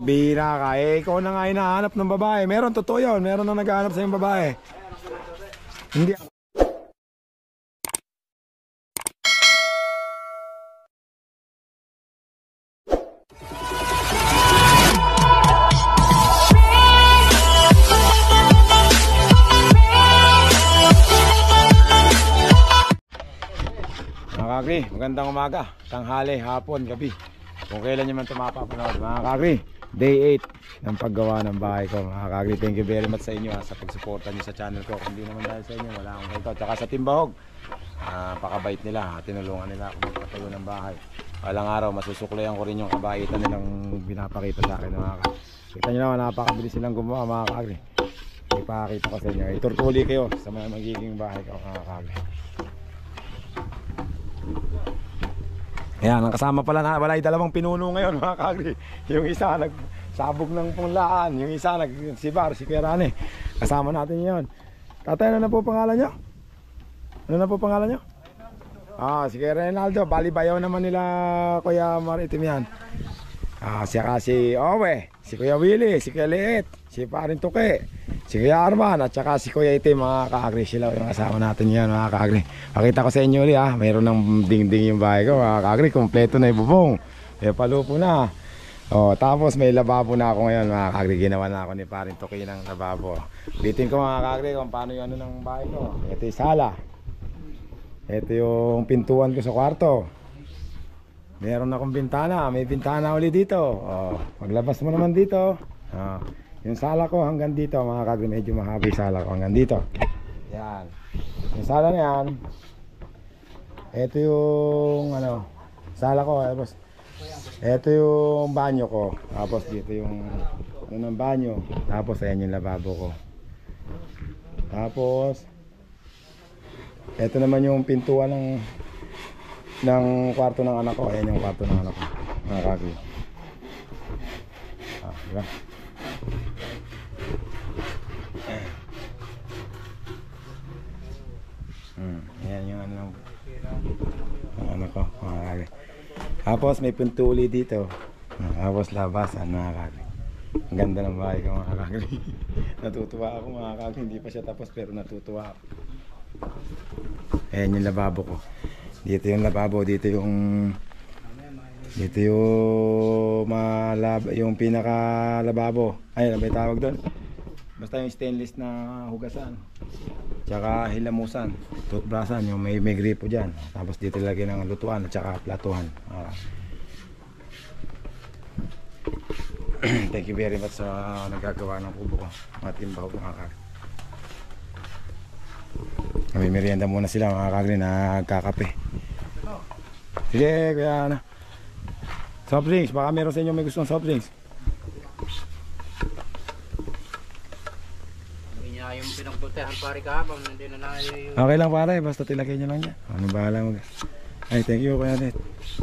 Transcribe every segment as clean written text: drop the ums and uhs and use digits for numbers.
Bira ka, ikaw na nga hinahanap ng babae. Meron, totoo yun, meron na naghahanap sa yung babae. Hindi. Mga kakri, magandang umaga, tanghali, hapon, gabi. Kung kailan nyo man ito mapapanood. Mga kakri, day 8 ng paggawa ng bahay ko. Mga kakri, thank you very much sa inyo sa pagsuporta nyo sa channel ko. Kung hindi naman dahil sa inyo, wala akong kayo. Tsaka sa Timbahog, pakabait nila, tinulungan nila ako magpatayo ng bahay. Walang araw, masusuklayan ko rin yung kabaitan nilang pinapakita sa akin. Mga kakri, kita nyo naman, napakabilis silang gumawa. Mga kakri, ipakita ko sa inyo, iturtuli kayo sa mga magiging bahay ko. Mga kakri, ayan, ang kasama pala na wala ay dalawang pinuno ngayon mga kakri. Yung isa nagsabog ng punlaan, yung isa nagsibar, si Kuya Rane. Kasama natin yun. Tatay, ano na po pangalan nyo? Ano na po pangalan nyo? Si Kuya Reynaldo. Bali bayaw naman nila Kuya Maritim yan. Siya si Owe, si Kuya Willie, si Kuya Liit, si Parin Tuke, si Kuya Arman at saka si Kuya Itim. Mga kakri, sila yung kasama natin yan mga kakri. Pakita ko sa inyo ulit mayroon ng dingding yung bahay ko mga kakri. Kompleto na yung bubong, may palupo na. Tapos may lababo na ako ngayon mga kakri. Ginawa na ako ni Parin Tuke ng lababo. Bitin ko mga kakri kung paano yung ano ng bahay ko. Ito yung sala, ito yung pintuan ko sa kwarto. Meron akong bintana, may bintana ulit dito. Maglabas mo naman dito. Yung sala ko hanggang dito mga kakri, medyo mahaba yung sala ko hanggang dito. Yan. Yung sala na yan. Ito yung sala ko. Tapos ito yung banyo ko. Tapos dito yung ng banyo. Tapos ayan yung lababo ko. Tapos ito naman yung pintuan ng kwarto ng anak ko. Ayan yung kwarto ng anak ko mga kakri. Diba? Ayan yung ang anak ko mga kakri. Tapos may pinto ulit dito. Tapos labasan mga kakri. Ang ganda ng bahay ko mga kakri. Natutuwa ako mga kakri. Hindi pa siya tapos pero natutuwa ako. Ayan yung lababo ko. Dito yung lababo, dito yung yung pinaka lababo. Ay, ano ba yung tawag doon? Basta yung stainless na hugasan. Tsaka hilamusan, toothbrushan, yung may gripo dyan. Tapos dito lagyan ng lutuan at tsaka platuhan. Thank you very much sa nagagawa ng kubo ko. Mga Timbahog mga kakri. May merienda muna sila mga kakri, nagkakape. Sige, kaya na. Soft drinks, baka meron sa inyo may gustong soft drinks. Hindi niya yung pinagbutehan pare kahapon, hindi na yung... Okay lang pare, basta tilagay nyo lang niya. Ano bahala mag... Ay, thank you kuya Net.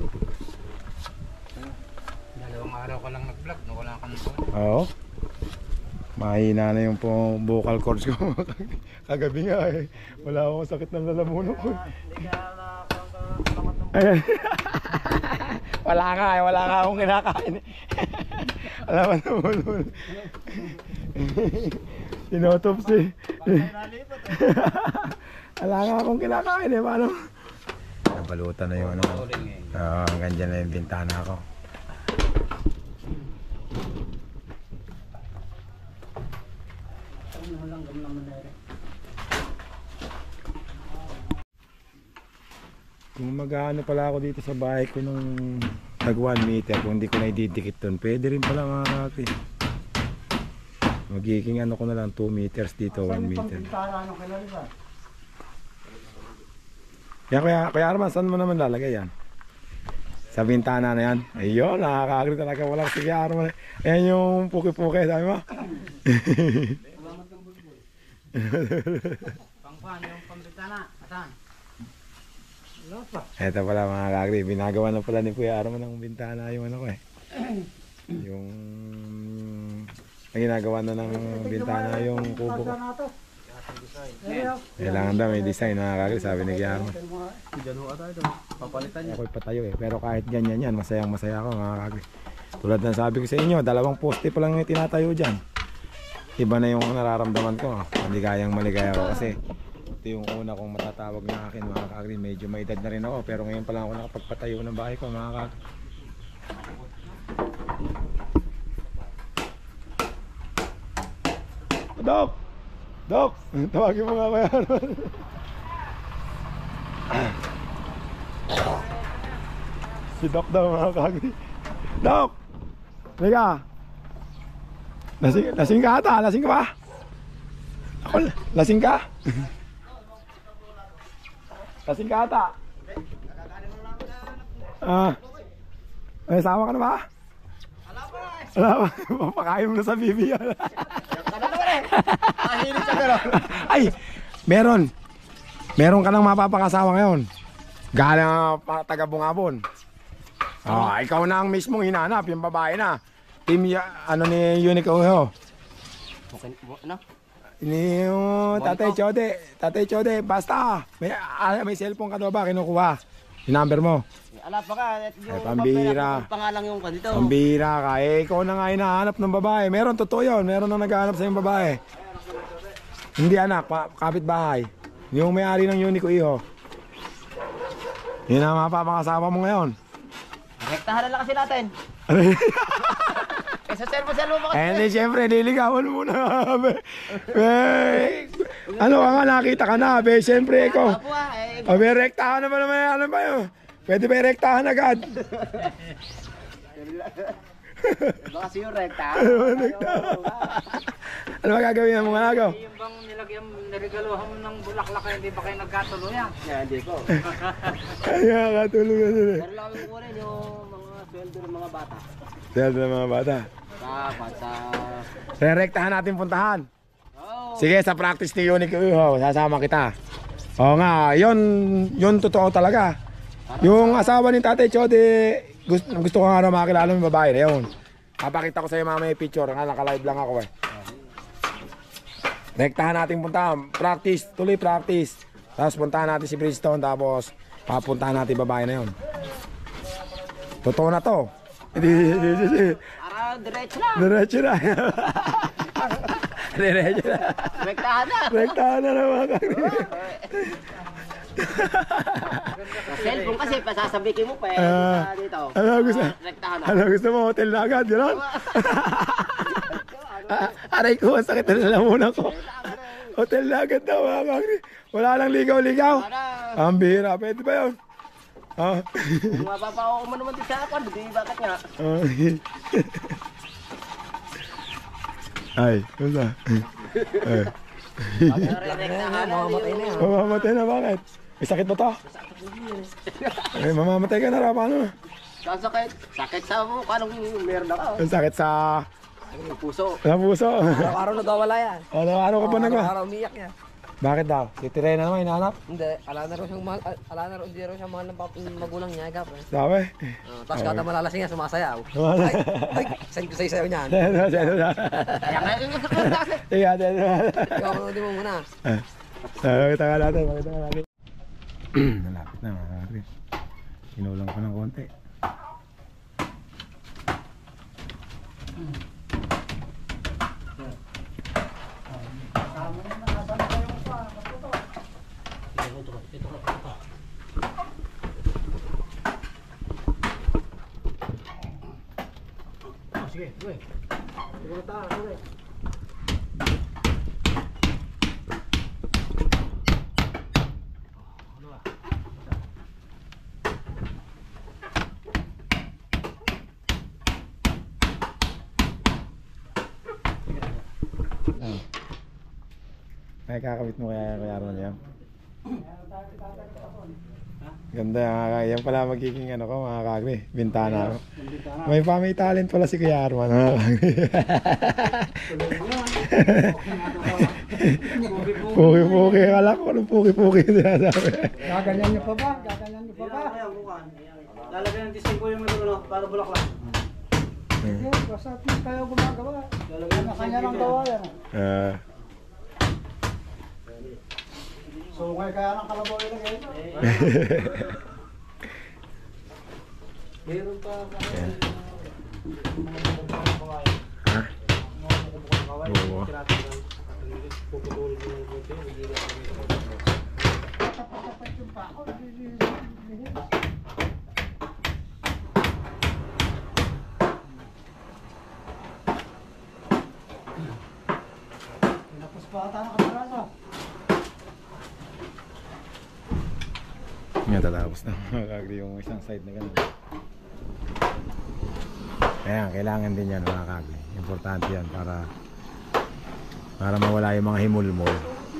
Dalawang araw ka lang nag-vlog, no? Wala kang phone. Oo. Mahina na yung vocal cords ko. Kagabi nga wala akong sakit ng lalamunan ko. Wala ka akong kinakain. Wala man naman. Tinotopsy. Wala ka akong kinakain paano? Nabalutan na yung hanggang dyan na yung bintana ko. Kung mag-ano pala ako dito sa bahay ko nung tag 1 meter, kung hindi ko na ididikit doon, pwede rin pala mga kakri. Magiging ano ko na lang 2 meters dito, 1 meter. Kaya Arman, saan mo naman lalagay yan? Sa bintana na yan. Ayun, nakakagri talaga, walang sige Arman. Ayan yung puki-puki, sabi mo? Pangpan yung pambintana, asan? Ito pala mga kakri, binagawa na pala ni Kuya Arman ng bintana yung ano ko yung ginagawa na ng bintana yung kubo ko. Kailangan daw may design mga kakri, sabi ni Kuya Arman. Papalitan niya. Ako'y patayo pero kahit ganyan yan, masayang masaya ako mga kakri. Tulad ng sabi ko sa inyo, 2 poste pa lang yung tinatayo dyan. Iba na yung nararamdaman ko. Hindi kayang maligaya ko kasi ito yung una kong matatawag na akin mga kaagri. Medyo may edad na rin ako pero ngayon pa lang ako nakapagpatayo ng bahay ko mga kaagri. Dok! Dok! Tawagin mo nga kaya. Si Dok daw mga kaagri. Dok! Liga! Lasing ka ata? Lasing ka ba? Ako, lasing ka? Lasing ka ata? May asawa ka na ba? Wala pa. Papakain mo na sa bibi. Ay, meron. Meron ka nang mapapakasawa ngayon. Galing taga Bungabon. Ikaw na ang mismong hinanap, yung babae na. Team ano ni Unico. Ano? Ni Tatay Chode. Tatay Chode, basta. May cellphone ka daw ba? Kinukuha. Yung number mo. Ala pa ka. Ay, pambira. Pangalang yung kanito. Pambira ka. Ikaw na nga hinahanap ng babae. Meron, totoo yun. Meron na naghahanap sa yung babae. Hindi anak, kapitbahay. Yung may-ari ng Unico Iho. Yun ang mapapangasawa mo ngayon. Rektahan na lang kasi natin. Sa servo mo kasi. Hindi, siyempre, niligawan mo na. Ano ka nga, nakita ka na. Siyempre, ikaw. Rektahan naman naman. Ano ba yun? Pwede ba rektahan agad? Baka siyo rektahan. Ano ba gagawin mo nga ako? Yung bang nilagyan, niregaluhan mo ng bulaklak hindi ba kayo nagkatuluyan? Hindi ko. Kaya katuluyan yun eh. Pero lang yung kunin yung mga sweldo ng mga bata. Sweldo ng mga bata. Rektahan natin puntahan. Sige, sa practice ni Unico Iho, sasama kita. Oo nga, yun totoo talaga. Yung asawa ni Tatay Chode, gusto ko nga na makilala yung babae na yun. Papakita ko sa iyo mamaya yung picture, nga naka-live lang ako eh. Rektahan natin puntahan, practice, tuloy practice. Tapos puntahan natin si Bridgestone, tapos papuntahan natin yung babae na yun. Totoo na to. Diretso na. Diretso na. Diretso na. Rektahan na. Rektahan na naman. Cellphone kasi pasasabihin mo pa dito. Ano gusto mo? Hotel na agad, gano'n? Aray ko, sakit na lalamunan ko. Hotel na agad daw mga kagri. Wala lang ligaw-ligaw. Ang bihira, pwede ba yun? Kung mapapao mo naman din sa akin, di bakit nga? Ay, basta. Mamamatay na, bakit? May sakit ba to? Ay, mamamatay ka na ra, paano? Sakit. Sakit sa mukha nung meron ako. Ang sakit sa puso. Sa puso. Araw-araw nagwawala yan. Araw ka pa nagwa? Araw-araw umiyak yan. Bakit daw? Si Tirena naman hinahanap? Hindi, ala na rin hindi rin siya mahal ng magulang niya, gap. Sabi? Tapos kada malalasing yan, sumasayaw. Ay, send ko sa isayaw niyan. Kaya nga yung ikaw, hindi mo muna. Makita nga natin. Nalapit na mga kagri. Inulang ko ng konti. Sige, gue. Siguro tayo, gue. Ay, kakabit mo kaya Arnold yan? Ganda, yan pala magiging ano ko mga kagri, bintana ko. May talent pala si Kuya Arman mga kagri. Puki-puki, akala ko anong puki-puki sinasabi. Gaganyan niyo pa ba? Gaganyan niyo pa ba? Lalagyan ng tising ko yung ano, para bulaklak. Hindi, basta kayo gumagawa. Kanya lang gawa yan. So, kaya ng kalabaw ilagay ito. Meron pa. Ha? Oo. Tapat yung pa ako. Pinapos pa ata nakatarasa. Yan, tatapos na mga kagri yung isang side na ganun. Kaya kailangan din yan mga kagri. Importante yan para mawala yung mga himulmol.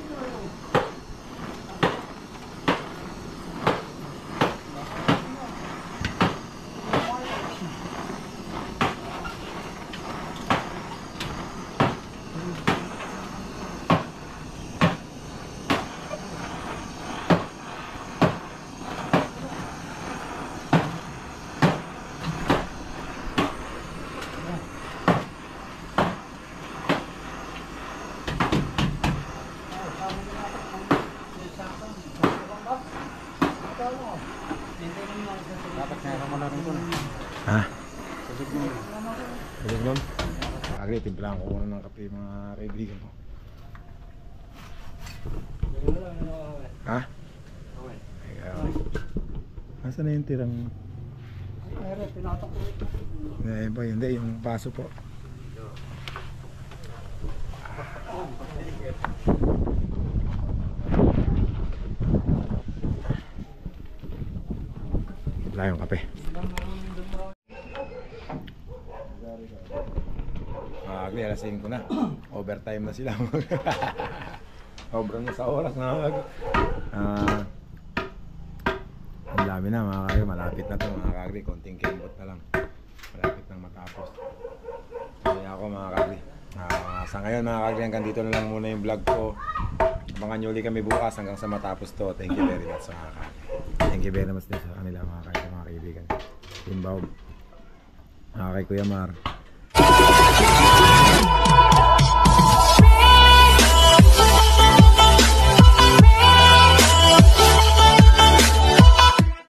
Ha? Tulog nun? Kagri, timplahan ko muna ng kape mga kaibigan ko. Ha? Okay. Nasaan na yung tirang? Pero pinatok ko. Hindi, yung paso po. Wala yung kape. Agli, alas 5 na. Overtime na sila. Sobrang na sa oras na. Ang dami na mga kagri. Malapit na to mga kagri. Konting kembot na lang. Malapit nang matapos. Kaya ako mga kagri. Sa ngayon mga kagri, hanggang dito na lang muna yung vlog ko. Abangan nyo ulit kami bukas hanggang sa matapos to. Thank you very much mga kagri. Thank you very much din sa kanila mga kagri, mga kaibigan. Timbaw. Kay Kuya Mar.